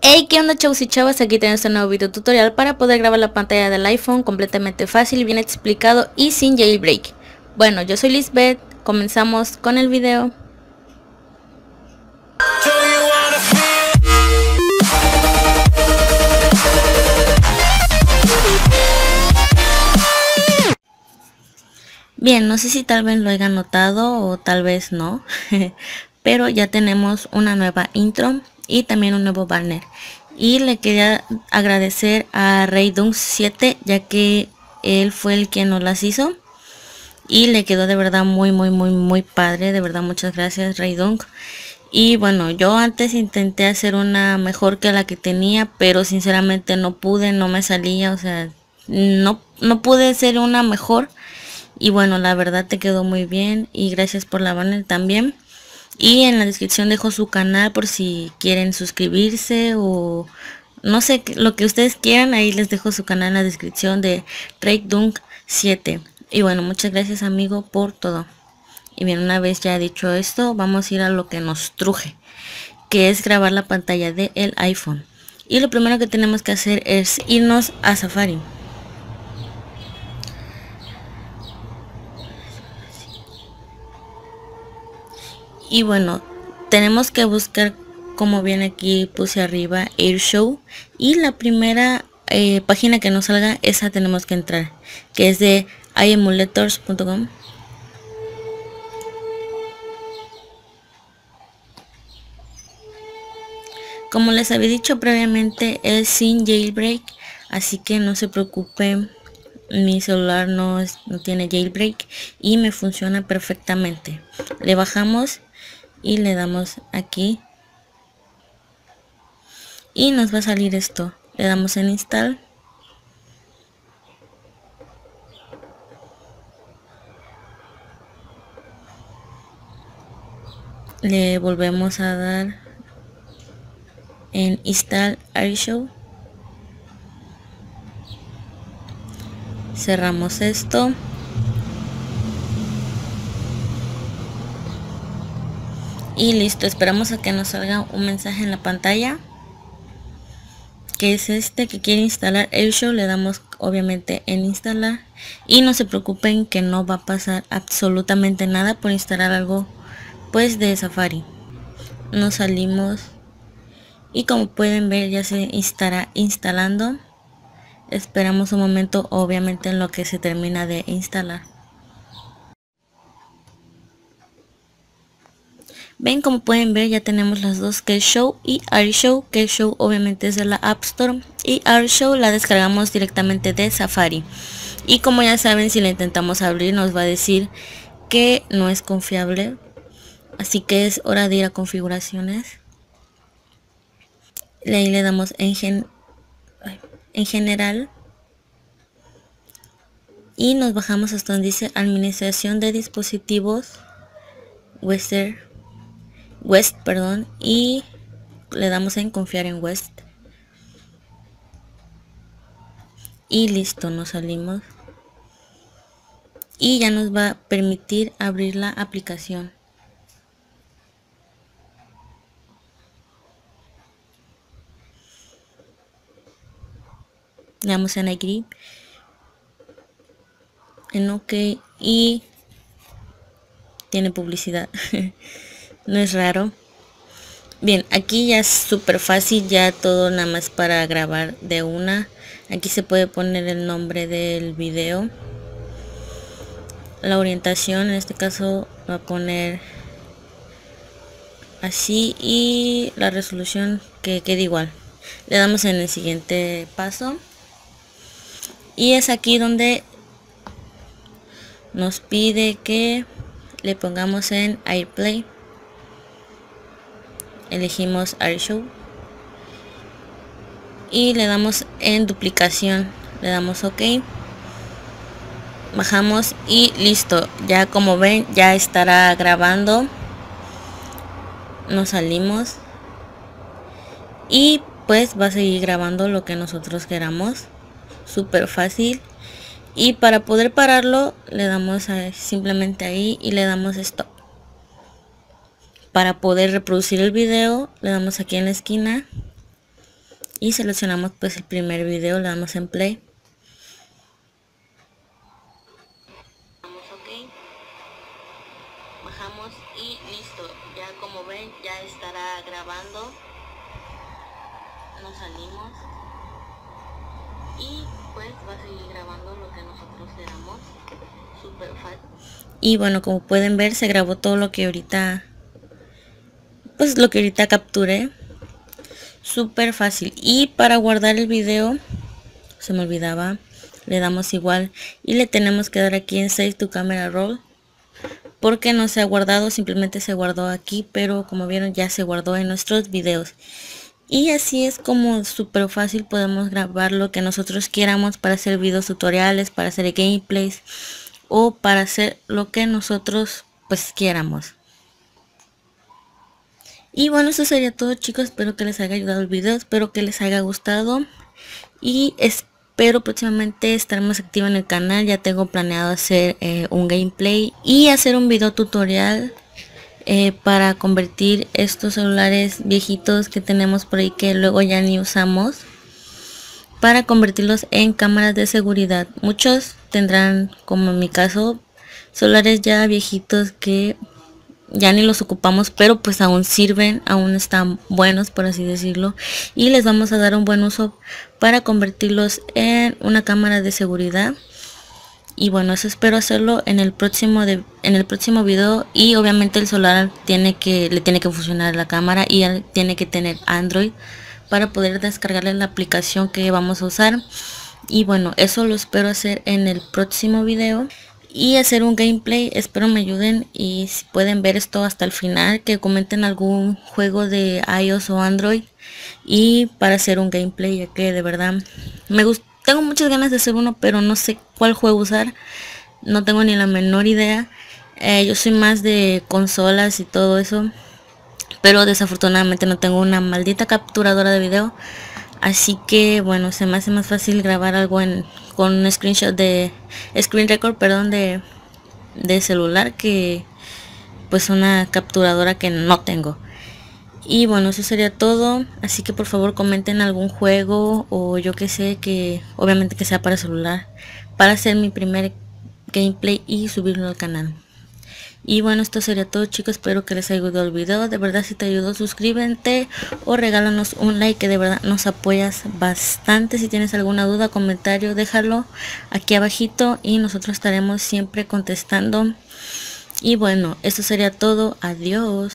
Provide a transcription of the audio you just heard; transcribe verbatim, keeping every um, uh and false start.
Hey, ¿qué onda, chavos y chavas? Aquí tenemos este nuevo video tutorial para poder grabar la pantalla del iPhone completamente fácil, bien explicado y sin jailbreak. Bueno, yo soy Lisbeth, comenzamos con el video. Bien, no sé si tal vez lo hayan notado o tal vez no, pero ya tenemos una nueva intro y también un nuevo banner. Y le quería agradecer a Raydunk siete, ya que él fue el que nos las hizo. Y le quedó de verdad muy muy muy muy padre. De verdad muchas gracias, Raydunk. Y bueno, yo antes intenté hacer una mejor que la que tenía, pero sinceramente no pude, no me salía, o sea, no, no pude hacer una mejor. Y bueno, la verdad te quedó muy bien y gracias por la banner también. Y en la descripción dejo su canal por si quieren suscribirse o no sé, lo que ustedes quieran. Ahí les dejo su canal en la descripción de Raydunk siete. Y bueno, muchas gracias, amigo, por todo. Y bien, una vez ya dicho esto, vamos a ir a lo que nos truje, que es grabar la pantalla del iPhone. Y lo primero que tenemos que hacer es irnos a Safari. Y bueno, tenemos que buscar, como viene aquí, puse arriba, AirShow. Y la primera eh, página que nos salga, esa tenemos que entrar, que es de i emulators punto com. Como les había dicho previamente, es sin jailbreak, así que no se preocupen, mi celular no, es, no tiene jailbreak y me funciona perfectamente. Le bajamos y le damos aquí y nos va a salir esto. Le damos en install. Le volvemos a dar en install AirShow. Cerramos esto. Y listo, esperamos a que nos salga un mensaje en la pantalla, que es este, que quiere instalar AirShow. Le damos obviamente en instalar y no se preocupen que no va a pasar absolutamente nada por instalar algo pues de Safari. Nos salimos y como pueden ver ya se estará instalando. Esperamos un momento, obviamente, en lo que se termina de instalar. Ven, como pueden ver, ya tenemos las dos, que es Show y AirShow, que Show obviamente es de la App Store y AirShow la descargamos directamente de Safari. Y como ya saben, si la intentamos abrir nos va a decir que no es confiable, así que es hora de ir a configuraciones. Ahí le damos en, gen en general y nos bajamos hasta donde dice administración de dispositivos Western West, perdón, y le damos en confiar en West. Y listo, nos salimos. Y ya nos va a permitir abrir la aplicación. Le damos en Agree, en OK y tiene publicidad. No es raro. Bien, aquí ya es súper fácil, ya todo nada más para grabar de una. Aquí se puede poner el nombre del video, la orientación, en este caso va a poner así, y la resolución que quede igual. Le damos en el siguiente paso y es aquí donde nos pide que le pongamos en AirPlay. Elegimos AirShow y le damos en duplicación, le damos OK, bajamos y listo. Ya como ven ya estará grabando. Nos salimos y pues va a seguir grabando lo que nosotros queramos, súper fácil. Y para poder pararlo le damos a, simplemente ahí, y le damos stop. Para poder reproducir el video le damos aquí en la esquina y seleccionamos pues el primer video, le damos en play. Damos ok, bajamos y listo. Ya como ven, ya estará grabando. Nos salimos y pues va a seguir grabando lo que nosotros le damos. Super fácil. Y bueno, como pueden ver, se grabó todo lo que ahorita pues lo que ahorita capturé. Súper fácil. Y para guardar el video, se me olvidaba, le damos igual y le tenemos que dar aquí en Save to Camera Roll, porque no se ha guardado, simplemente se guardó aquí, pero como vieron ya se guardó en nuestros videos. Y así es como súper fácil podemos grabar lo que nosotros quieramos para hacer videos tutoriales, para hacer gameplays o para hacer lo que nosotros pues quieramos. Y bueno, eso sería todo, chicos. Espero que les haya ayudado el video, espero que les haya gustado y espero próximamente estar más activa en el canal. Ya tengo planeado hacer eh, un gameplay y hacer un video tutorial eh, para convertir estos celulares viejitos que tenemos por ahí que luego ya ni usamos, para convertirlos en cámaras de seguridad. Muchos tendrán, como en mi caso, celulares ya viejitos que ya ni los ocupamos, pero pues aún sirven, aún están buenos, por así decirlo, y les vamos a dar un buen uso para convertirlos en una cámara de seguridad. Y bueno, eso espero hacerlo en el próximo de, en el próximo video. Y obviamente el celular tiene que le tiene que funcionar la cámara y tiene que tener Android para poder descargarle la aplicación que vamos a usar. Y bueno, eso lo espero hacer en el próximo video y hacer un gameplay. Espero me ayuden, y si pueden ver esto hasta el final, que comenten algún juego de iOS o Android y para hacer un gameplay, ya que de verdad me gusta, tengo muchas ganas de hacer uno, pero no sé cuál juego usar, no tengo ni la menor idea. Eh, yo soy más de consolas y todo eso, pero desafortunadamente no tengo una maldita capturadora de video. Así que bueno, se me hace más fácil grabar algo en, con un screenshot de screen record, perdón, de, de celular, que pues una capturadora que no tengo. Y bueno, eso sería todo. Así que por favor comenten algún juego o yo que sé, que obviamente que sea para celular, para hacer mi primer gameplay y subirlo al canal. Y bueno, esto sería todo, chicos. Espero que les haya gustado el video. De verdad, si te ayudó, suscríbete o regálanos un like, que de verdad nos apoyas bastante. Si tienes alguna duda, comentario, déjalo aquí abajito y nosotros estaremos siempre contestando. Y bueno, esto sería todo. Adiós.